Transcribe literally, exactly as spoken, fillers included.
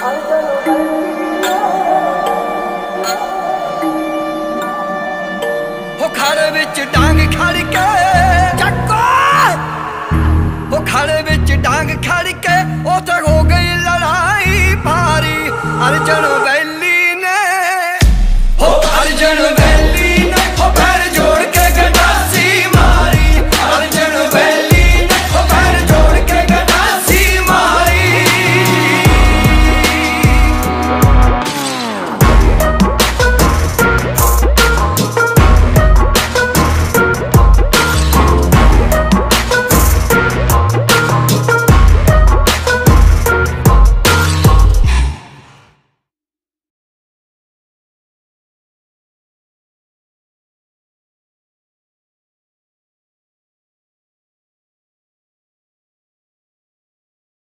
हो खड़े विच डांग खड़ के चक्को, हो खड़े विच डांग खड़ के उते हो गई लड़ाई भारी। अर्जन